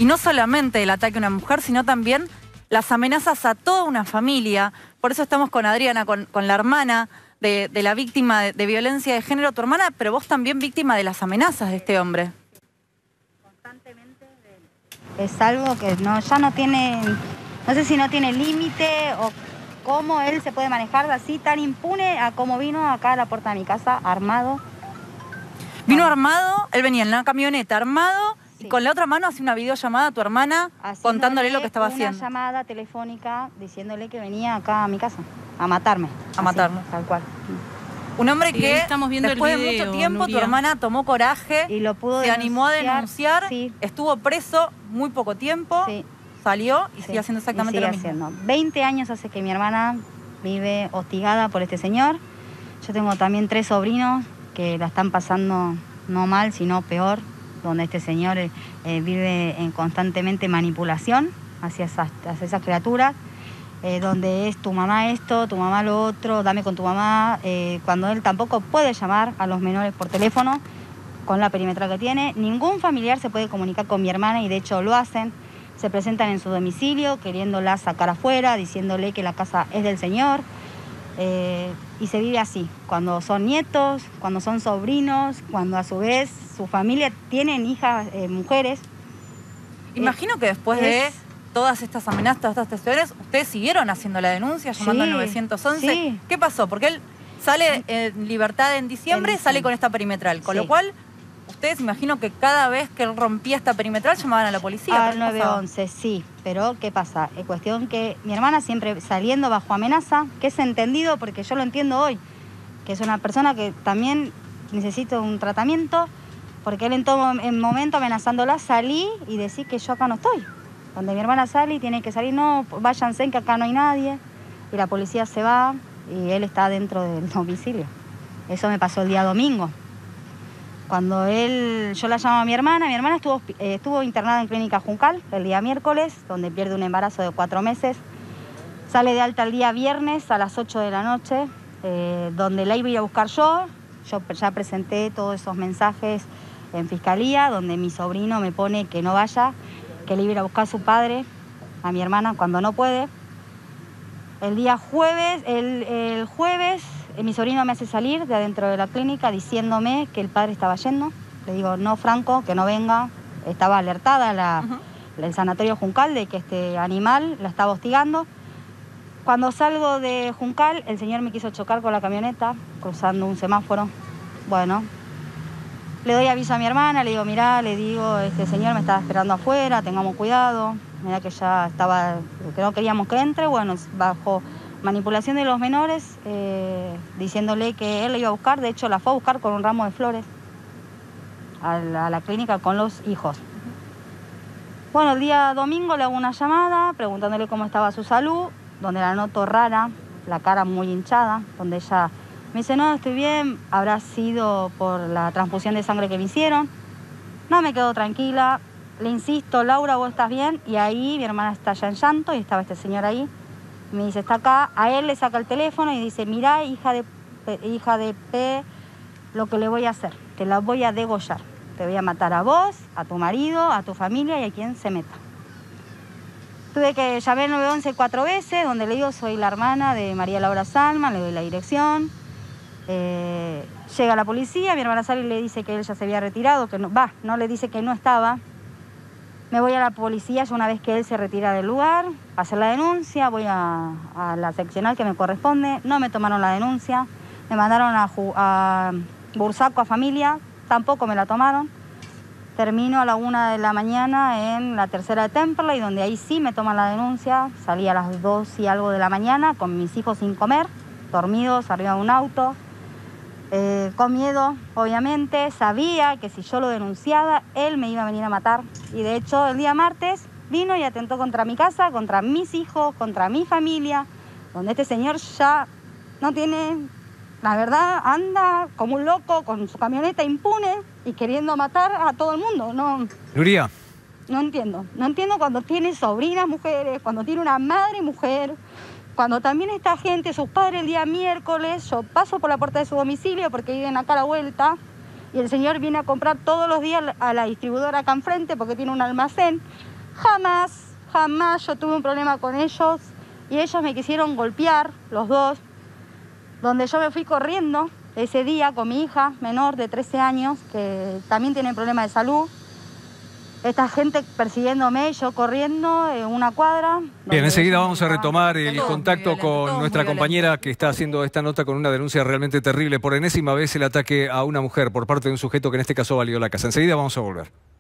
Y no solamente el ataque a una mujer, sino también las amenazas a toda una familia. Por eso estamos con Adriana, con la hermana de la víctima de violencia de género, tu hermana, pero vos también víctima de las amenazas de este hombre. Constantemente es algo que ya no tiene, no sé si no tiene límite o cómo él se puede manejar así tan impune a como vino acá a la puerta de mi casa armado. Vino armado, él venía en la camioneta armado, sí, y con la otra mano hace una videollamada a tu hermana contándole lo que estaba haciendo. Una llamada telefónica diciéndole que venía acá a mi casa a matarme. A matarlo. Tal cual. Un hombre que estamos viendo después el video, de mucho tiempo, Nuria, tu hermana tomó coraje, y lo pudo se animó a denunciar, sí, estuvo preso muy poco tiempo, sí, salió y sí, sigue haciendo exactamente sigue lo mismo. Haciendo. 20 años hace que mi hermana vive hostigada por este señor. Yo tengo también 3 sobrinos que la están pasando no mal, sino peor, donde este señor vive en constantemente manipulación hacia esas criaturas, donde es tu mamá esto, tu mamá lo otro, dame con tu mamá, cuando él tampoco puede llamar a los menores por teléfono con la perimetral que tiene. Ningún familiar se puede comunicar con mi hermana y de hecho lo hacen. Se presentan en su domicilio queriéndola sacar afuera, diciéndole que la casa es del señor. Y se vive así, cuando son nietos, cuando son sobrinos, cuando a su vez su familia tienen hijas, mujeres. Imagino que después de todas estas amenazas, todas estas testigos, ustedes siguieron haciendo la denuncia, llamando al 911. Sí. ¿Qué pasó? Porque él sale en libertad en diciembre, sale con esta perimetral, con lo cual ustedes imagino que cada vez que él rompía esta perimetral llamaban a la policía. Al 911, sí, pero ¿qué pasa? Es cuestión que mi hermana siempre saliendo bajo amenaza, que es entendido porque yo lo entiendo hoy, que es una persona que también necesita un tratamiento, porque él en todo momento amenazándola, salí y decir que yo acá no estoy. Donde mi hermana sale y tiene que salir, no, váyanse que acá no hay nadie, y la policía se va y él está dentro del domicilio. Eso me pasó el día domingo. Cuando yo la llamo a mi hermana estuvo internada en Clínica Juncal el día miércoles, donde pierde un embarazo de 4 meses. Sale de alta el día viernes a las 8 de la noche, donde la iba a ir a buscar yo. Yo ya presenté todos esos mensajes en fiscalía, donde mi sobrino me pone que no vaya, que le iba a ir a buscar a su padre, a mi hermana, cuando no puede. El día jueves, el jueves, mi sobrino me hace salir de adentro de la clínica diciéndome que el padre estaba yendo. Le digo, no, Franco, que no venga. Estaba alertada el sanatorio Juncal de que este animal la estaba hostigando. Cuando salgo de Juncal, el señor me quiso chocar con la camioneta, cruzando un semáforo. Bueno, le doy aviso a mi hermana, le digo, mirá, este señor me estaba esperando afuera, tengamos cuidado. Mirá que ya estaba, que no queríamos que entre, bueno, bajo manipulación de los menores, diciéndole que él la iba a buscar. De hecho, la fue a buscar con un ramo de flores a la clínica con los hijos. Bueno, el día domingo le hago una llamada preguntándole cómo estaba su salud, donde la noto rara, la cara muy hinchada, donde ella me dice, no, estoy bien, habrá sido por la transfusión de sangre que me hicieron. No me quedo tranquila, le insisto, Laura, ¿vos estás bien? Y ahí mi hermana está ya en llanto y estaba este señor ahí. Me dice, está acá. A él le saca el teléfono y dice, mirá, hija de P, lo que le voy a hacer. Te la voy a degollar. Te voy a matar a vos, a tu marido, a tu familia y a quien se meta. Tuve que llamar al 911 4 veces, donde le digo, soy la hermana de María Laura Salman, le doy la dirección. Llega la policía, mi hermana sale y le dice que él ya se había retirado, que no le dice que no estaba. Me voy a la policía ya una vez que él se retira del lugar, a hacer la denuncia, voy a la seccional que me corresponde, no me tomaron la denuncia, me mandaron a Bursaco a familia, tampoco me la tomaron. Termino a la 1 de la mañana en la 3ª de Temperley, donde ahí sí me toman la denuncia. Salí a las 2 y algo de la mañana con mis hijos sin comer, dormidos arriba de un auto. Con miedo, obviamente, sabía que si yo lo denunciaba, él me iba a venir a matar. Y de hecho, el día martes vino y atentó contra mi casa, contra mis hijos, contra mi familia, donde este señor ya no tiene, la verdad, anda como un loco con su camioneta impune y queriendo matar a todo el mundo. No, Nuria. No entiendo cuando tiene sobrinas mujeres, cuando tiene una madre mujer. Cuando también esta gente, sus padres el día miércoles, yo paso por la puerta de su domicilio porque viven acá a la vuelta y el señor viene a comprar todos los días a la distribuidora acá enfrente porque tiene un almacén. Jamás yo tuve un problema con ellos y ellos me quisieron golpear, los dos, donde yo me fui corriendo ese día con mi hija menor de 13 años, que también tiene problemas de salud. Esta gente persiguiéndome, yo corriendo en una cuadra. Bien, enseguida vamos a retomar el Todo muy contacto violento, con todo nuestra muy compañera violento. que está haciendo esta nota con una denuncia realmente terrible. Por enésima vez el ataque a una mujer por parte de un sujeto que en este caso valió la casa. Enseguida vamos a volver.